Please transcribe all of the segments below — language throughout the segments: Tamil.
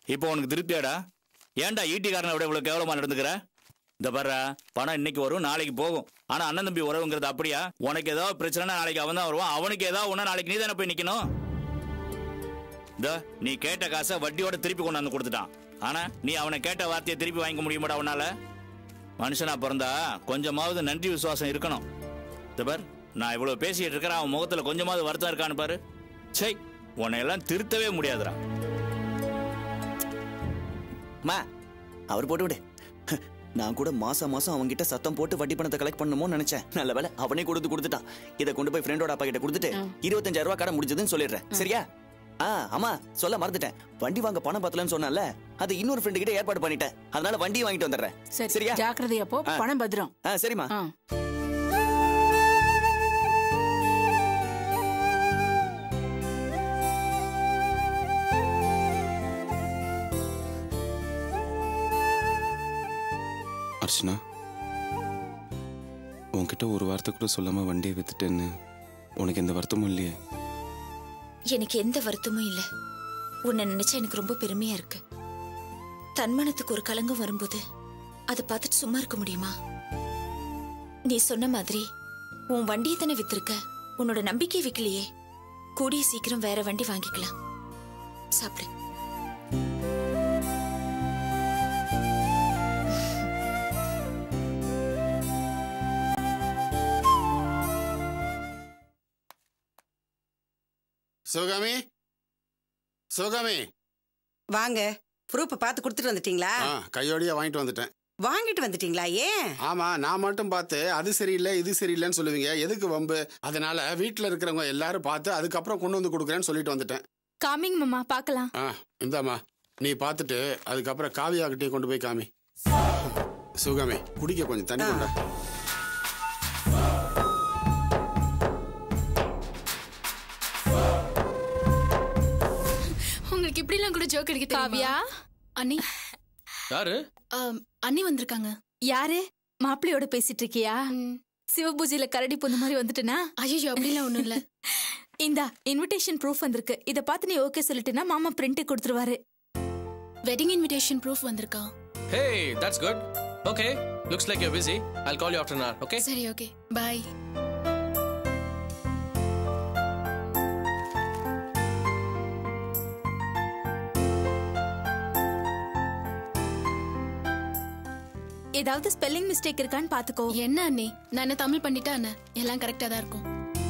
இப்போ உனக்கு திருப்தியாடா? ஏன்டா ஈட்டிக்காரனை விட இவ்வளவு கேவலமா நடந்துக்கிற? இந்த பாரு, பணம் இன்னைக்கு வரும் நாளைக்கு போகும். ஆனா அண்ணன் தம்பி உறவுங்கிறது அப்படியா? உனக்கு ஏதாவது பிரச்சனை நாளைக்கு அவன் தான் வருவான், அவனுக்கு ஏதாவது ஒண்ணு நாளைக்கு நீ தானே போய் நிக்கணும். இந்த நீ கேட்ட காசை வட்டியோட திருப்பி கொண்டாந்து கொடுத்துட்டான். ஆனா நீ அவனை கேட்ட வார்த்தையை திருப்பி வாங்கிக்க முடியுமாடா அவனால? மனுஷனா பிறந்தா கொஞ்சமாவது நன்றி விசுவாசம் இருக்கணும். இந்த பார், நான் இவ்வளவு பேசிட்டு இருக்கிறேன், அவன் முகத்துல கொஞ்சமாவது வருத்தம் இருக்கான்னு பாரு. சை, உன்னை எல்லாம் திருத்தவே முடியாதுடா. அவர் போட்டு விடு. நான் கூட மாசம் அவன்கிட்ட சத்தம் போட்டு வட்டி பணத்தை கலெக்ட் பண்ணணும்னு நினைச்சேன். நல்ல வேலை அவனே கொடுத்துட்டான். இதை கொண்டு போய் ஃப்ரெண்டோட அப்பா கிட்ட கொடுத்துட்டு 25,000 ரூபாய் கடை முடிஞ்சதுன்னு சொல்லிடுறேன். சரியா? ஆமா, சொல்ல மறந்துட்டேன். வண்டி வாங்க பணம் பத்தலன்னு சொன்னால அது இன்னொரு ஃப்ரெண்டு கிட்ட ஏற்பாடு பண்ணிட்டேன். அதனால வண்டியை வாங்கிட்டு வந்துடுறேன். சரியா? ஜாக்கிரதையா போ, பணம் பத்திரம். சரிம்மா. அர்ச்சனா, உன்கிட்ட ஒரு வார்த்தை கூட சொல்லாம வண்டியை வித்துட்டேன்னு உனக்கு எந்த வருத்தமும் இல்லையே? எனக்கு எந்த வருத்தமும் இல்லை. உன்னை நினைச்சா எனக்கு ரொம்ப பெருமையா இருக்கு. தன்மானத்துக்கு ஒரு கலங்கம் வரும்போது அதை பார்த்துட்டு சும்மா இருக்க முடியுமா? நீ சொன்ன மாதிரி உன் வண்டியை தானே வித்திருக்க, உன்னோட நம்பிக்கை விக்கலையே. கூடிய சீக்கிரம் வேற வண்டி வாங்கிக்கலாம். சாப்பிடு. சிவகாமி, சிவகாமி வாங்க. ப்ரூஃப் பார்த்து கொடுத்துட்டு வந்துட்டீங்களா? கையோடையே வாங்கிட்டு வந்துட்டேன். வாங்கிட்டு வந்துட்டீங்களா? ஏன்? ஆமா, நான் மட்டும் பார்த்து அது சரியில்லை இது சரியில்லைன்னு சொல்லுவீங்க, எதுக்கு வம்பு? அதனால வீட்டுல இருக்கிறவங்க எல்லாரும் பார்த்து அதுக்கப்புறம் கொண்டு வந்து கொடுக்குறேன்னு சொல்லிட்டு வந்துட்டேன். காமிங் மாமா, பார்க்கலாம். இந்தாம்மா, நீ பார்த்துட்டு அதுக்கப்புறம் காவியாகிட்டே கொண்டு போய் காமி. சிவகாமி, குடிக்க கொஞ்சம் தண்ணி கொண்டா. உங்களுக்கு இப்படி எல்லாம் கூட ஜோக் அடிக்க காவியா? அண்ணி யாரு? அண்ணி வந்திருக்காங்க. யாரு? மாப்பிள்ளையோட பேசிட்டு இருக்கியா? சிவபூஜையில கரடி பொண்ணு மாதிரி வந்துட்டனா? ஐயோ, அப்படிலாம் ஒண்ணும் இல்ல. இந்த இன்விடேஷன் ப்ரூஃப் வந்திருக்கு. இத பார்த்து நீ ஓகே சொல்லிட்டேன்னா மாமா பிரிண்ட் கொடுத்துருவாரு. வெட்டிங் இன்விடேஷன் ப்ரூஃப் வந்திருக்கா? Hey, that's good. Okay, looks like you're busy. I'll call you after an hour, okay? சரி, ஓகே. Bye. ஏதாவது ஸ்பெல்லிங் மிஸ்டேக் இருக்கான்னு பாத்துக்கோ. என்ன அண்ணி, நான் என்ன தமிழ் பண்ணிட்டா என்ன? எல்லாம் கரெக்டா தான் இருக்கும்.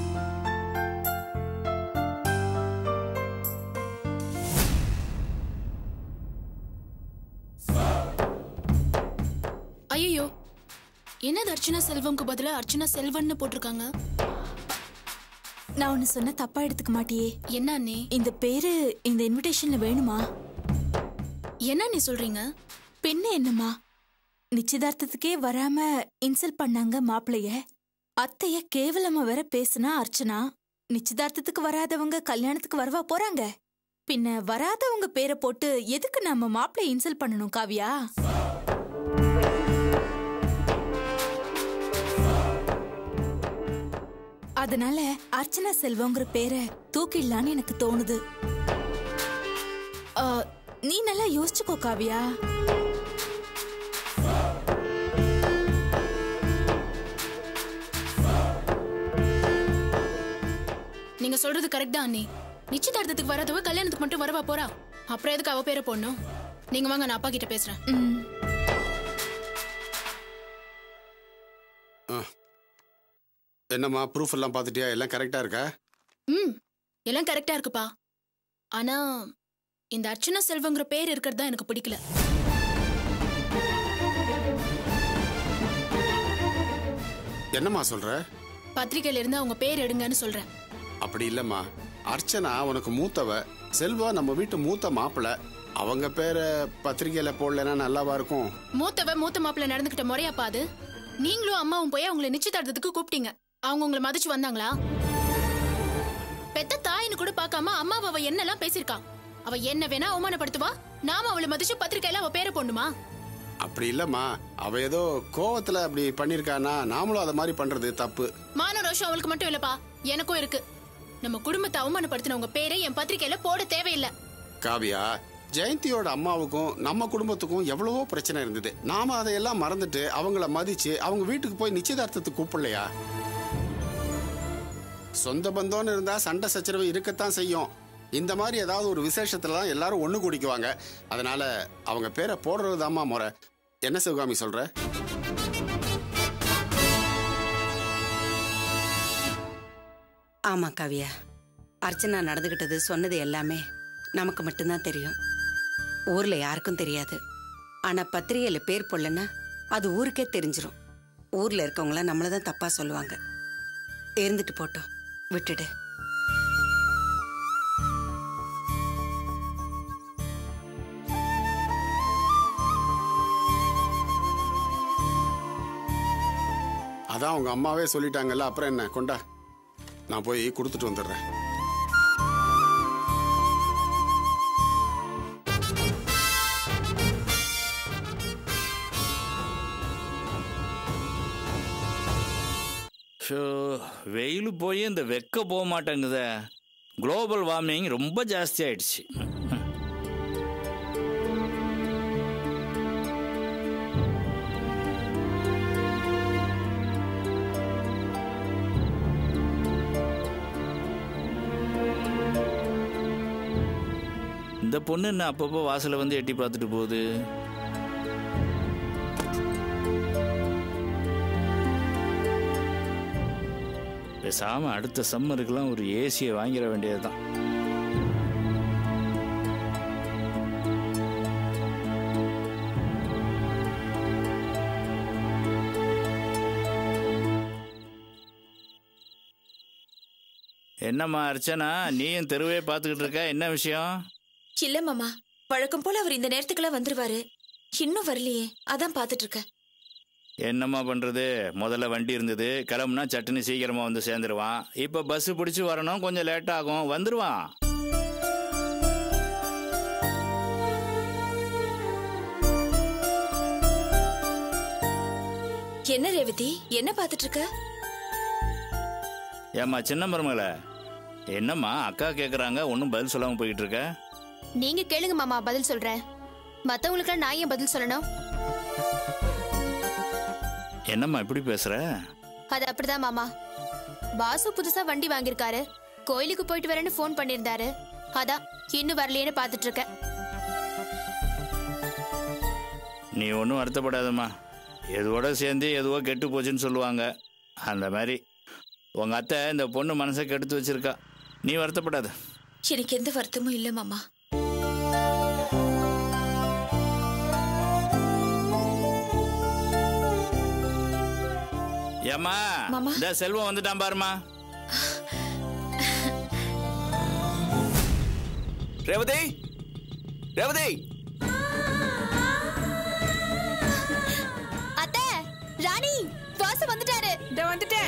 ஐயோ, என்னது அர்ச்சனா செல்வம்க்கு பதிலா அர்ச்சனா செல்வன்னு போட்டிருக்காங்க? நான் ஒன்னு சொன்ன தப்பா எடுத்துக்க மாட்டியே? என்ன அண்ணி, இந்த பேரு இந்த இன்விடேஷன்ல வேணுமா? என்ன நீ சொல்றீங்க? பெண்ணு என்னமா, நிச்சயதார்த்தத்துக்கே வராம இன்சல்ட் பண்ணாங்க மாப்பிளைய. அத்தைய கேவலமா வேற பேசுனா அர்ச்சனா. நிச்சயதார்த்தத்துக்கு வராதவங்க கல்யாணத்துக்கு வரவா போறாங்க? பின்ன வராதவங்க பேரை போட்டு எதுக்கு நம்ம மாப்பிளைய இன்சல்ட் பண்ணணும் காவியா? அதனால அர்ச்சனா செல்வங்கிற பேரை தூக்கிடலான்னு எனக்கு தோணுது. நீ நல்லா யோசிச்சுக்கோ காவியா. நீங்க சொல்றது கரெக்ட் தான் அண்ணி. நிச்சயதார்த்தத்துக்கு வராதவ கல்யாணத்துக்கு மட்டும் வரவா போறா? அப்புறம் எதுக்கு அவ பேரை போடணும்? நீங்க வாங்க, நான் அப்பா கிட்ட பேசுறேன். என்னம்மா, ப்ரூஃப் எல்லாம் பார்த்துட்டியா? எல்லாம் கரெக்டா இருக்கா? எல்லாம் கரெக்டா இருக்குப்பா. ஆனா இந்த அர்ச்சனா செல்வங்கிற பேர் இருக்கிறது தான் எனக்கு பிடிக்கல. என்னம்மா சொல்ற? பத்திரிகையில இருந்து அவங்க பேர் எடுங்கன்னு சொல்றேன். அப்படி இல்லம்மா, அர்ச்சனா உனக்கு மூத்தவ, செல்வா நம்ம வீட்டு மூத்த மாப்பிள்ள. அவங்க பேரை பத்திரிகையில போடலன்னா நல்லாவா இருக்கும்? மூத்த மாப்பிள்ள நடந்துகிட்ட முறையாப்பா அது? நீங்களும் அம்மாவும் போய் அவங்களை நிச்சயதார்த்தத்துக்கு கூப்பிட்டீங்க. அவங்க உங்களை மதிச்சு வந்தாங்களா? பெத்த தாயின்னு கூட பார்க்காம அம்மாவை அவ என்னெல்லாம் பேசிருக்கா. அவ என்ன வேணா அவமானப்படுத்துவா, நாம அவளை மதிச்சு பத்திரிகையில அவ பேரை போடணுமா? அப்படி இல்லம்மா, அவ ஏதோ கோவத்துல அப்படி பண்ணிருக்கானா, நாமளும் அத மாதிரி பண்றது தப்பு. மான ரோஷம் அவளுக்கு மட்டும் இல்லப்பா, எனக்கும் இருக்கு. நம்ம குடும்பத்தை அவமானப்படுத்தின உங்க பேரை என் பத்திரிகையில போட தேவையில்லை. காவியா, ஜெயந்தியோட அம்மாவுக்கும் நம்ம குடும்பத்துக்கும் எவ்வளவோ பிரச்சனை இருந்தது. நாம அதையெல்லாம் மறந்துட்டு அவங்கள மதிச்சு அவங்க வீட்டுக்கு போய் நிச்சயதார்த்தத்துக்கு கூப்பிடலையா? சொந்த பந்தம்னு இருந்தா சண்டை சச்சரவு இருக்கத்தான் செய்யும். இந்த மாதிரி ஏதாவது ஒரு விசேஷத்துல தான் எல்லாரும் ஒண்ணு கூடிக்குவாங்க. அதனால அவங்க பேரை போடுறதுதாம்மா முறை. என்ன சிவகாமி சொல்ற? ஆமா காவியா, அர்ச்சனா நடந்துகிட்டது சொன்னது எல்லாமே நமக்கு மட்டும்தான் தெரியும். ஊர்ல யாருக்கும் தெரியாது. ஆனா பத்திரிகையில பேர் போடலன்னா அது ஊருக்கே தெரிஞ்சிரும். ஊர்ல இருக்கவங்களாம் நம்மளதான் தப்பா சொல்லுவாங்க. இருந்துட்டு போட்டோம், விட்டுடு. அதான் உங்க அம்மாவே சொல்லிட்டாங்கல்ல, அப்புறம் என்ன? கொண்டா, நான் போய் கொடுத்துட்டு வந்துடுறேன். வெயில் போய் இந்த வெக்க போக மாட்டேங்குதே. குளோபல் வார்மிங் ரொம்ப ஜாஸ்தி ஆயிடுச்சு. இந்த பொண்ணு என்ன அப்பப்போ வாசலை வந்து எட்டி பார்த்துட்டு போகுது. பேசாம அடுத்த சம்மருக்குலாம் ஒரு ஏசியை வாங்கிட வேண்டியதுதான். என்னம்மா அர்ச்சனா, நீயும் தெருவே பார்த்துக்கிட்டு இருக்க, என்ன விஷயம்? இல்ல மாமா, வழக்கம் போல அவர் இந்த நேரத்துக்குலாம் வந்துருவாரு. இன்னும் வரலையே, அதான் பாத்துட்டு இருக்கேன். என்னம்மா பண்றது, முதல்ல வண்டி இருந்தது, கிளம்புனா சட்டுன்னு சீக்கிரமா வந்து சேர்ந்துருவான். இப்ப பஸ் பிடிச்சு வரணும், கொஞ்சம் லேட் ஆகும், வந்துருவான். என்ன ரேவதி, என்ன பாத்துட்டு இருக்க? ஏம்மா சின்ன மருமகள, என்னம்மா அக்கா கேக்குறாங்க, ஒன்னும் பதில் சொல்லாம போயிட்டு இருக்க? நீங்க கேளுங்க மாமா, பதில் சொல்றேன். மத்தவங்களுக்கு நான் ஏன் பதில் சொல்லணும்? என்னம்மா இப்படி பேசுற? அது அப்படிதான் மாமா. பாசு புதுசா வண்டி வாங்கியிருக்காரு. கோயிலுக்கு போயிட்டு வரேன்னு போன் பண்ணிருந்தாரு. அதான் இன்னும் வரலையேன்னு பாத்துட்டு இருக்கேன். நீ ஒன்றும் வருத்தப்படாதம்மா. எதுவோட சேர்ந்து எதுவோ கெட்டு போச்சுன்னு சொல்லுவாங்க. அந்த மாதிரி உங்க அத்தை இந்த பொண்ணு மனசை கெடுத்து வச்சிருக்கா. நீ வருத்தப்படாத. எனக்கு எந்த வருத்தமும் இல்ல மாமா. ஏம்மா, இந்த செல்வம் வந்துட்டான் பாருமா. ரேவதி, ரேவதி. அத்தை, ராணி, பாசு வந்துட்டாரு. இத வந்துட்டேன்.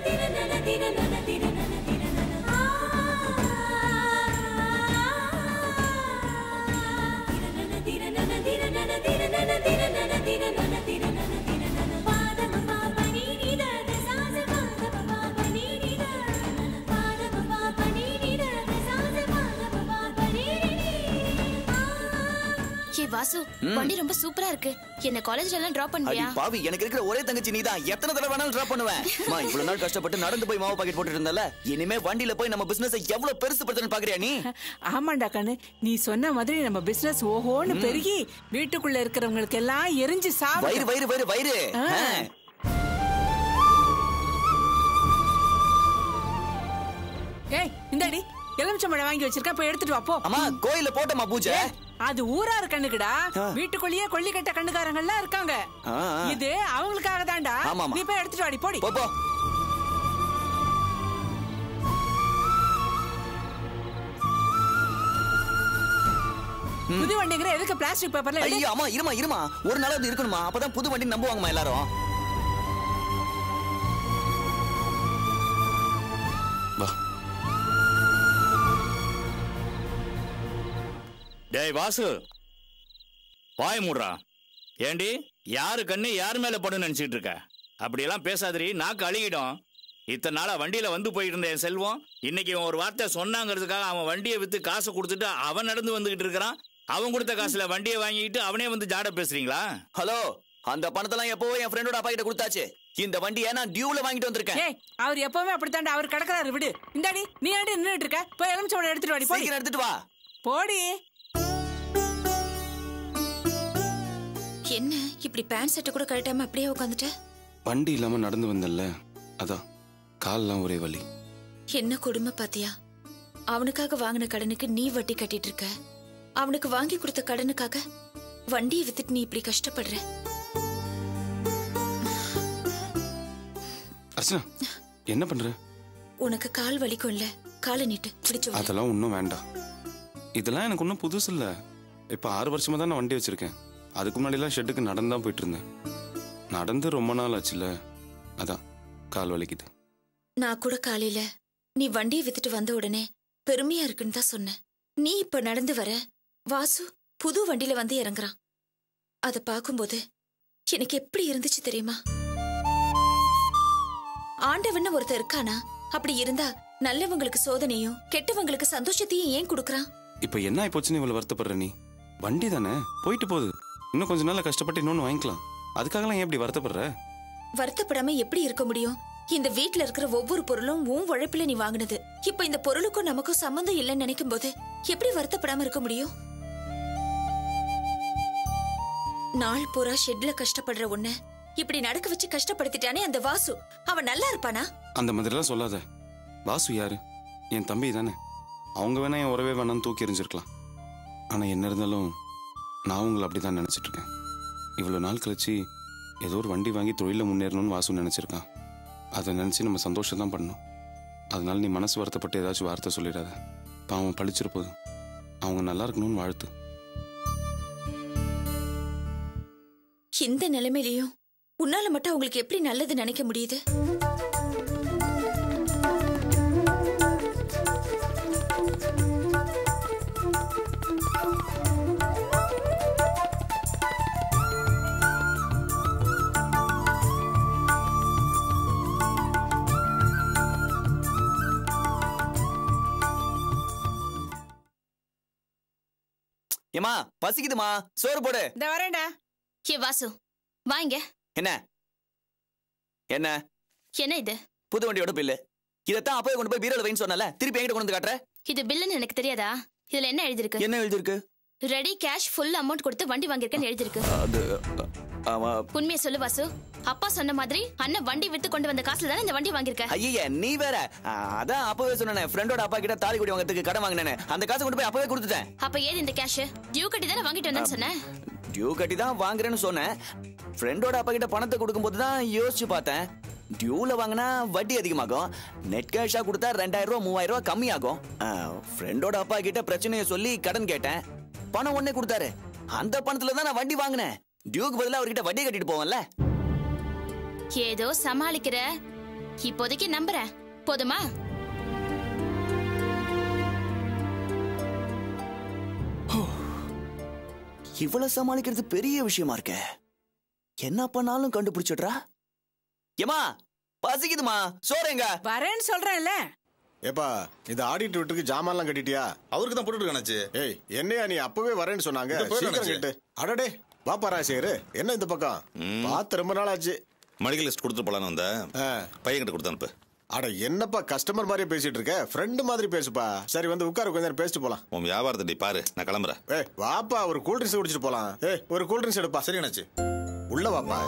வாசு, வண்டி ரொம்ப சூப்பரா இருக்கு. என்ன காலேஜ்ல எல்லாம் டிராப் பண்ணுவியா? அடி பாவி, எனக்கு இருக்கிற ஒரே தங்கச்சி நீதான். எத்தனை தடவை வேணாலும் டிராப் பண்ணுவேன். அம்மா, இவ்வளவு நாள் கஷ்டப்பட்டு நடந்து போய் மாவு பாக்கெட் போட்டுட்டு இருந்தல, இனிமே வண்டியில போய் நம்ம பிசினஸ் எவ்வளவு பெருசு படுத்துன்னு பாக்குறியா நீ? ஆமாண்டா கண்ணு, நீ சொன்ன மாதிரி நம்ம பிசினஸ் ஓஹோன்னு பெருகி வீட்டுக்குள்ள இருக்கிறவங்களுக்கு எல்லாம் எரிஞ்சு சாவு. வயிறு வயிறு வயிறு வயிறு. ஏய், இந்தாடி எலுமிச்சம்பழம் வாங்கி வச்சிருக்க, போய் எடுத்துட்டு வா போ. அம்மா, கோயில்ல போட்டமா பூஜை? அது ஊரார் கண்ணுக்குடா. வீட்டுக்குள்ளேயே கொல்லி கட்ட கண்ணுக்காரங்க எல்லாம் இருக்காங்க. இது அவங்களுக்காக தான்டா. நீ போய் எடுத்துட்டு வாடி, போடி. போ. புது வண்டிங்கிற எதுக்கு பிளாஸ்டிக் பேப்பர்ல? ஐயோ அம்மா, இருமா. ஒரு நாள் அது இருக்கணுமா? அப்பதான் புது வண்டி நம்புவாங்கம்மா எல்லாரும். டேய் வாசு, வாய் மூடுறா. ஏண்டி, யாரு கண்ணு யாரு மேல படுன்னு நினைச்சிட்டு இருக்க? அப்படியெல்லாம் பேசாதரி, நாக்கு அழுகிடும். இத்தனை நாளா வண்டியில வந்து போயிட்டு இருந்த என் செல்வம், இன்னைக்கு ஒரு வார்த்தை சொன்னாங்கிறதுக்காக அவன் வண்டியை வித்து காசை கொடுத்துட்டு அவன் நடந்து வந்துகிட்டு இருக்கிறான். அவன் கொடுத்த காசுல வண்டியை வாங்கிட்டு அவனே வந்து ஜாட பேசுறீங்களா? ஹலோ, அந்த பணத்தெல்லாம் எப்பவோ என் ஃப்ரெண்டோட அப்பா கிட்ட கொடுத்தாச்சு. இந்த வண்டியை நான் டியூல வாங்கிட்டு வந்திருக்கேன். அவர் எப்பவுமே அப்படித்தாண்டா, அவர் கிடக்குறாரு, விடு. இந்தாடி, நீ ஆண்டி நின்னுட்டு இருக்க, போய் எலுமிச்சம்பழம் எடுத்துட்டு வாடி. போய் எடுத்துட்டு வா. போடி. என்ன இப்படி பேண்ட் செட்டை கூட கழட்டாம அப்படியே உட்காந்துட்ட? வண்டி இல்லாம நடந்து வந்தல்ல, அதான் கால்லாம் ஒரே வலி. என்ன கொடுமை பாத்தியா? அவனுக்காக வாங்கின கடனுக்கு நீ வட்டி கட்டிட்டு இருக்க. அவனுக்கு வாங்கி கொடுத்த கடனுக்காக வண்டியை வித்துட்டு நீ இப்படி கஷ்டப்படுற. அர்ச்சனா, என்ன பண்ற? உனக்கு கால் வலிக்கும் இல்ல, காலை நீட்டு பிடிச்சு. அதெல்லாம் ஒன்றும் வேண்டாம். இதெல்லாம் எனக்கு ஒன்றும் புதுசு இல்லை. இப்போ 6 வருஷமா தான் நான் வண்டி வச்சிருக்கேன். அதுக்கு முன்னாடிலாம் ஷெட்டுக்கு நடந்து தான் போயிட்டு இருந்தேன். நடந்து ரொம்ப நாள் ஆச்சுல்ல, அதான் கால் வலிக்குது. நான் கூட காலையில நீ வண்டியை வித்துட்டு வந்த உடனே பெருமையா இருக்குன்னு தான் சொன்னேன். நீ இப்ப நடந்து வர, வாசு புது வண்டியில வந்து இறங்குறான். அத பாக்கும்போது எனக்கு எப்படி இருந்துச்சு தெரியுமா? ஆண்டவன்னு ஒருத்தர் இருக்கானா? அப்படி இருந்தா நல்லவங்களுக்கு சோதனையும் கெட்டவங்களுக்கு சந்தோஷத்தையும் ஏன் கொடுக்கறான்? இப்ப என்ன ஆயிப்போச்சுன்னு இவ்வளவு வருத்தப்படுற நீ? வண்டி தானே, போயிட்டு போகுது. இன்னும் கொஞ்ச நாள் கஷ்டப்பட்டு இன்னொன்னு வாங்கிக்கலாம். அதுக்காகலாம் ஏன் இப்படி வருத்தப்படுற? வருத்தப்படாம எப்படி இருக்க முடியும்? இந்த வீட்டுல இருக்கிற ஒவ்வொரு பொருளும் உன் உழைப்புல நீ வாங்கினது. இப்ப இந்த பொருளுக்கும் நமக்கும் சம்பந்தம் இல்லைன்னு நினைக்கும் போது எப்படி வருத்தப்படாம இருக்க முடியும்? நாள் பூரா ஷெட்ல கஷ்டப்படுற உன்னை இப்படி நடக்க வச்சு கஷ்டப்படுத்திட்டானே அந்த வாசு, அவன் நல்லா இருப்பானா? அந்த மாதிரிலாம் சொல்லாத. வாசு யாரு? என் தம்பி தானே. அவங்க வேணா என் உறவே வேணான்னு தூக்கி எறிஞ்சிருக்கலாம். ஆனா என்ன இருந்தாலும் நான் உங்களை அப்படிதான் நினைச்சிட்டு இருக்கேன். இவ்வளவு நாள் கழிச்சு ஏதோ ஒரு வண்டி வாங்கி தொழில முன்னேறணும்னு வாசு நினைச்சிருக்கான். அதை நினைச்சு நம்ம சந்தோஷம் தான் பண்ணணும். அதனால நீ மனசு வருத்தப்பட்டு ஏதாச்சும் வார்த்தை சொல்லிடாத. பாவம் பழிச்சிரு போதும். அவங்க நல்லா இருக்கணும்னு வாழ்த்து. இந்த நிலைமையிலையும் உன்னால மட்டும் அவங்களுக்கு எப்படி நல்லது நினைக்க முடியுது? ஏமா, பசிக்குதுமா, சோறு போடு. இந்த வரேன்டா. ஏ வாசு, வாங்க. என்ன என்ன என்ன இது? புது வண்டியோட பில்லு. இதத்தான் அப்பவே கொண்டு போய் பீரோல வைன்னு சொன்னல, திருப்பி என்கிட்ட கொண்டு வந்து காட்டுற. இது பில்லுன்னு எனக்கு தெரியாதா? இதுல என்ன எழுதிருக்கு? என்ன எழுதிருக்கு? ரெடி கேஷ் ஃபுல் அமௌண்ட் கொடுத்து வண்டி வாங்கிருக்கேன்னு எழுதிருக்கு. அது உண்மையை சொல்லு வாசு. அப்பா சொன்ன மாதிரி அண்ணன் வண்டி வித்து கொண்டு வந்த காசுல தானே இந்த வண்டி வாங்கிருக்க. ஐயா நீ வேற. அதான் அப்பவே சொன்னேன், ஃப்ரெண்டோட அப்பா கிட்ட தாலி கொடி வாங்கறதுக்கு கடன் வாங்கினேன். அந்த காசை கொண்டு போய் அப்பவே கொடுத்துட்டேன். அப்ப ஏது இந்த கேஷ்? டியூ கட்டி தானே வாங்கிட்டு வந்தேன்னு சொன்னேன். டியூ கட்டி தான் வாங்குறேன்னு சொன்னேன். ஃப்ரெண்டோட அப்பா கிட்ட பணத்தை கொடுக்கும்போது தான் யோசிச்சு பார்த்தேன், டியூல வாங்கினா வட்டி அதிகமாகும், நெட் கேஷா கொடுத்தா 2000 ரூபா 3000 ரூபா கம்மியாகும். ஃப்ரெண்டோட அப்பா கிட்ட பிரச்சனையை சொல்லி கடன் கேட்டேன், பணம் உடனே கொடுத்தாரு. அந்த பணத்துல தான் நான் வண்டி வாங்கினேன். டியூக்கு பதிலா அவர்கிட்ட வட்டி கட்டிட்டு போவேன்ல. ஏதோ சமாளிக்கிற, இப்போதைக்கு நம்புறேன், போதுமா? இவ்வளவு சமாளிக்கிறது பெரிய விஷயமா இருக்க. என்ன பண்ணாலும் கண்டுபிடிச்சிடுறா. ஏமா, பசிக்குதுமா, சோறேங்க. வரேன்னு சொல்றேன்ல. ஏப்பா, இந்த ஆடிட் வீட்டுக்கு ஜாமான்லாம் கட்டிட்டியா? அவருக்கு தான் போட்டுட்டு இருக்கானே. ஏய், என்னையா நீ அப்பவே வரேன்னு சொன்னாங்க? சீக்கிரம் கட்டு. அடடே, வாப்பா ராஜசேகர், என்ன இந்த பக்கம்? பார்த்து ரொம்ப நாள் ஆச்சு. மெடிக்கல் லிஸ்ட் கொடுத்துட்டு போலான்னு வந்தேன். பையன் கிட்ட கொடுத்து அனுப்பு. அட என்னப்பா கஸ்டமர் மாதிரியே பேசிட்டு இருக்க? ஃப்ரெண்டு மாதிரி பேசுப்பா. சரி வந்து உட்காரு, கொஞ்ச நேரம் பேசிட்டு போலாம். உன் வியாபாரத்தை பாரு, நான் கிளம்புறேன். ஏய் வாப்பா, ஒரு கூல் ட்ரிங்க்ஸ் குடிச்சிட்டு போலாம். ஏய், ஒரு கூல் ட்ரிங்க்ஸ் எடுப்பா. சரி அண்ணாச்சி, உள்ள வாப்பா.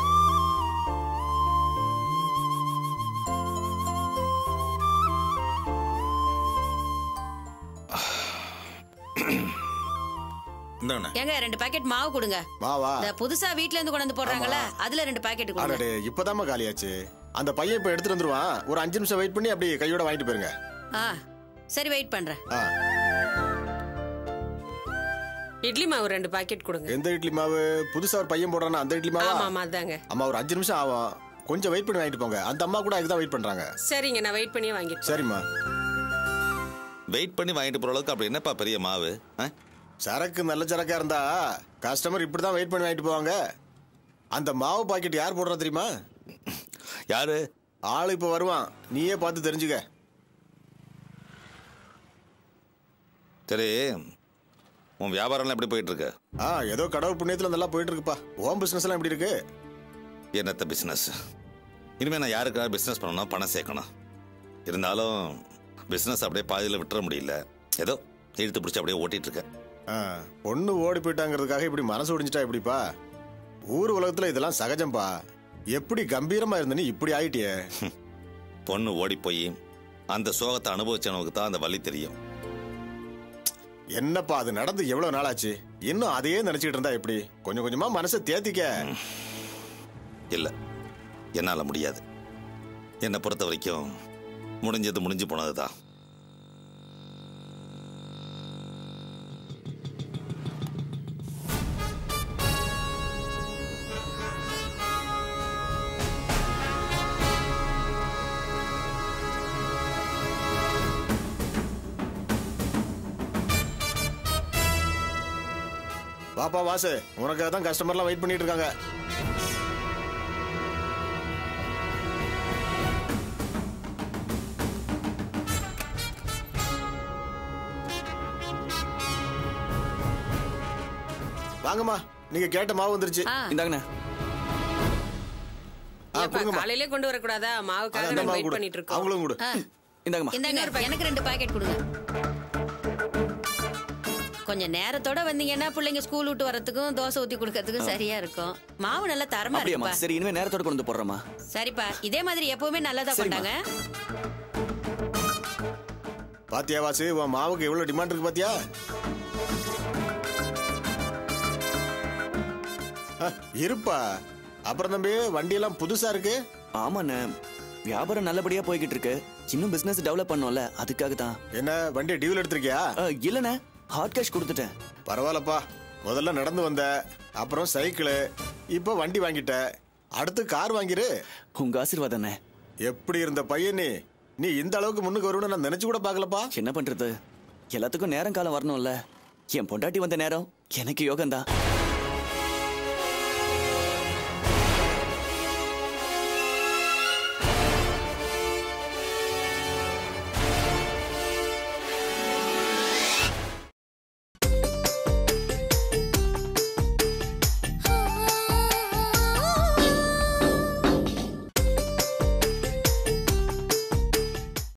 ஏங்க 2 பாக்கெட் மாவு கொடுங்க. மாவா? இந்த புதுசா வீட்ல இருந்து கொண்டு வந்து போடுறாங்கல, அதுல 2 பாக்கெட் கொடுங்க. அடடே, இப்பதாம்மா காலியாச்சு. அந்த பையன் இப்ப எடுத்துட்டு வந்துருவான். ஒரு 5 நிமிஷம் வெயிட் பண்ணி அப்படியே கையோட வாங்கிட்டு போயிருங்க. சரி, வெயிட் பண்றேன். இட்லி மாவு 2 பாக்கெட் கொடுங்க. எந்த இட்லி மாவு? புதுசா ஒரு பையன் போடுறானா அந்த இட்லி மாவா? ஆமா அதாங்க. அம்மா ஒரு 5 நிமிஷம் ஆகும், கொஞ்சம் வெயிட் பண்ணி வாங்கிட்டு போங்க. அந்த அம்மா கூட அதுதான் வெயிட் பண்றாங்க. சரிங்க, நான் வெயிட் பண்ணி வாங்கிட்டு. சரிம்மா. வெயிட் பண்ணி வாங்கிட்டு போற அளவுக்கு அப்படி என்னப்பா பெரிய மாவு? சரக்கு நல்ல சரக்கா இருந்தா கஸ்டமர் இப்படிதான் வெயிட் பண்ணி வாங்கிட்டு போவாங்க. அந்த மாவு பாக்கெட் யார் போடுறா தெரியுமா? யாரு? ஆளு இப்ப வருவான், நீயே பார்த்து தெரிஞ்சுக்க. சரி, உன் வியாபாரம்லாம் எப்படி போயிட்டு இருக்கு? ஏதோ கடவுள் புண்ணியத்துல நல்லா போயிட்டு இருக்குப்பா. ஹோம் பிசினஸ் எல்லாம் எப்படி இருக்கு? என்னத்த பிசினஸ்? இனிமே நான் யாருக்காவது பிசினஸ் பண்ணணும், பணம் சேர்க்கணும். இருந்தாலும் பிசினஸ் அப்படியே பாதியில் விட்டுற முடியல. ஏதோ இழுத்து பிடிச்சி அப்படியே ஓட்டிட்டு இருக்கேன். பொண்ணு ஓடி போயிட்டாங்கிறதுக்காக இப்படி மனசு ஒடிஞ்சிட்டா எப்படிப்பா? ஊர் உலகத்துல இதெல்லாம் சகஜம்பா. எப்படி கம்பீரமா இருந்த நீ இப்படி ஆயிட்டியே. பொண்ணு ஓடி போய் அந்த சோகத்தை அனுபவிச்சவனுக்கு தான் அந்த வலி தெரியும். என்னப்பா அது நடந்து எவ்வளவு நாளாச்சு? இன்னும் அதையே நினைச்சிட்டு இருந்தா எப்படி? கொஞ்சம் கொஞ்சமா மனசை தேத்திக்க. இல்ல, என்னால முடியாது. என்னை பொறுத்த வரைக்கும் முடிஞ்சது முடிஞ்சு போனதுதான். பாப்பா வாசு, உனக்காக தான் கஸ்டமர்லாம் வெயிட் பண்ணிட்டு இருக்காங்க. வாங்கம்மா, நீங்க கேட்ட மாவு வந்துருச்சு. இந்தாங்கண்ணா. காலையிலே கொண்டு வரக்கூடாதா? மாவுக்காக நம்ம வெயிட் பண்ணிட்டு இருக்கோம். அவங்களும் கொடு. இந்தாங்கம்மா. இந்தாங்க, எனக்கு 2 பாக்கெட் கொடுங்க. கொஞ்சம் நேரத்தோட வந்தீங்கன்னா பிள்ளைங்க ஸ்கூல் விட்டு வரதுக்கும் தோசை ஊத்தி கொடுக்கறதுக்கும் சரியா இருக்கும். மாவு நல்லா தரமா இருக்குப்பா. சரி, இனிமே நேரத்தோட கொண்டு போடுறோமா? சரிப்பா, இதே மாதிரி எப்பவுமே நல்லதா கொண்டாங்க. பாத்தியா வாசு, உன் மாவுக்கு எவ்வளவு டிமாண்ட் இருக்கு பாத்தியா? இருப்பா. அப்புறம் தம்பி, வண்டி எல்லாம் புதுசா இருக்கு. ஆமாண்ணே, வியாபாரம் நல்லபடியா போய்கிட்டு இருக்கு. இன்னும் பிசினஸ் டெவலப் பண்ணோம்ல, அதுக்காக தான். என்ன வண்டி டியூல் எடுத்திருக்கியா? இல்லண்ணே, ஹார்ட் கேஷ் கொடுத்துட்டேன். பரவாயில்லப்பா. முதல்ல நடந்து வந்த, அப்புறம் சைக்கிள், இப்போ வண்டி வாங்கிட்ட. அடுத்து கார் வாங்கிரு. உங்க ஆசீர்வாதம். எப்படி இருந்த பையன் நீ? நீ இந்த அளவுக்கு முன்னுக்கு வருவன்னு நான் நினைச்சு கூட பார்க்கலப்பா. என்ன பண்றது, எல்லாத்துக்கும் நேரம் காலம் வரணும்ல. என் பொண்டாட்டி வந்த நேரம் எனக்கு யோகம்தான்.